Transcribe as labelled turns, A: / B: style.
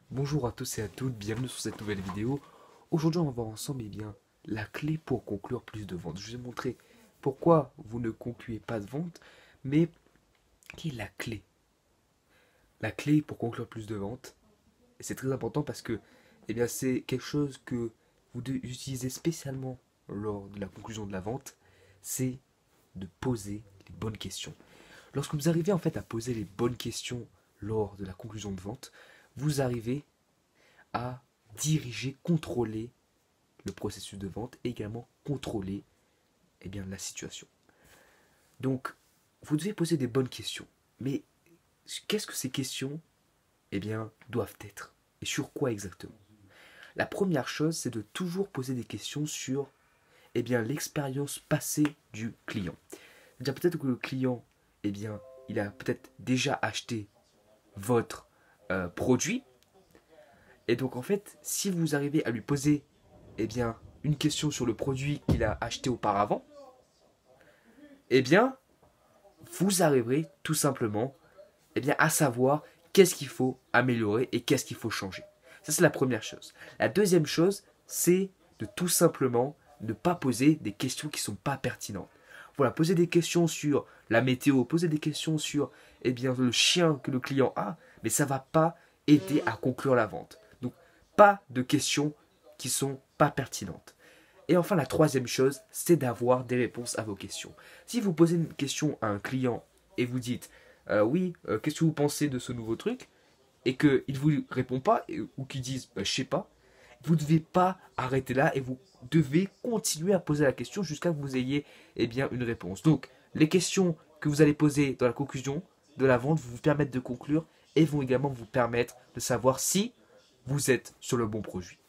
A: Bonjour à tous et à toutes, bienvenue sur cette nouvelle vidéo. Aujourd'hui on va voir ensemble la clé pour conclure plus de ventes. Je vais vous montrer pourquoi vous ne concluez pas de ventes, mais quelle est la clé? La clé pour conclure plus de ventes, et c'est très important parce que c'est quelque chose que vous devez utiliser spécialement lors de la conclusion de la vente, c'est de poser les bonnes questions. Lorsque vous arrivez en fait à poser les bonnes questions lors de la conclusion de vente, vous arrivez à diriger, contrôler le processus de vente et également contrôler la situation. Donc, vous devez poser des bonnes questions. Mais qu'est-ce que ces questions doivent être? Et sur quoi exactement? La première chose, c'est de toujours poser des questions sur l'expérience passée du client. C'est-à-dire peut-être que le client, il a peut-être déjà acheté votre produit. Et donc en fait, si vous arrivez à lui poser une question sur le produit qu'il a acheté auparavant, eh bien, vous arriverez tout simplement à savoir qu'est-ce qu'il faut améliorer et qu'est-ce qu'il faut changer. Ça, c'est la première chose. La deuxième chose, c'est de tout simplement ne pas poser des questions qui ne sont pas pertinentes. Voilà, poser des questions sur la météo, poser des questions sur le chien que le client a, mais ça ne va pas aider à conclure la vente. Donc, pas de questions qui ne sont pas pertinentes. Et enfin, la troisième chose, c'est d'avoir des réponses à vos questions. Si vous posez une question à un client et vous dites oui, qu'est-ce que vous pensez de ce nouveau truc, et qu'il ne vous répond pas, ou qu'il dise je sais pas, vous ne devez pas arrêter là et vous devez continuer à poser la question jusqu'à ce que vous ayez une réponse. Donc, les questions que vous allez poser dans la conclusion de la vente vont vous permettre de conclure et vont également vous permettre de savoir si vous êtes sur le bon produit.